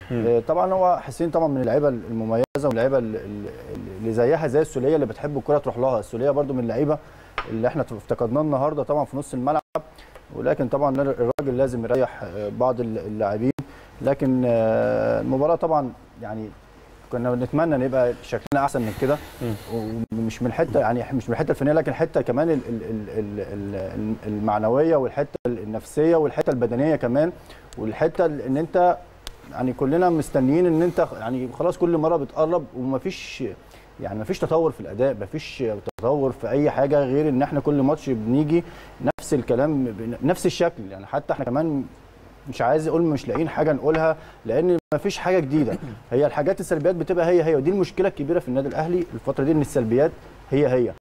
طبعا هو حسين طبعا من اللعيبه المميزه واللعيبه اللي زيها زي السوليه اللي بتحب الكره تروح لها. السوليه برده من اللعيبه اللي احنا افتقدناه النهارده طبعا في نص الملعب، ولكن طبعا الراجل لازم يريح بعض اللاعبين. لكن المباراه طبعا يعني كنا بنتمنى ان يبقى شكلنا احسن من كده، ومش من الحته يعني مش من الحته الفنيه، لكن الحته كمان المعنويه والحته النفسيه والحته البدنيه كمان، والحته ان انت يعني كلنا مستنيين ان انت يعني خلاص كل مره بتقرب ومفيش يعني مفيش تطور في الاداء، مفيش تطور في اي حاجه غير ان احنا كل ماتش بنيجي نفس الكلام نفس الشكل. يعني حتى احنا كمان مش عايز اقول مش لاقيين حاجه نقولها لان مفيش حاجه جديده. هي الحاجات السلبيات بتبقى هي ودي المشكله الكبيره في النادي الاهلي الفتره دي، ان السلبيات هي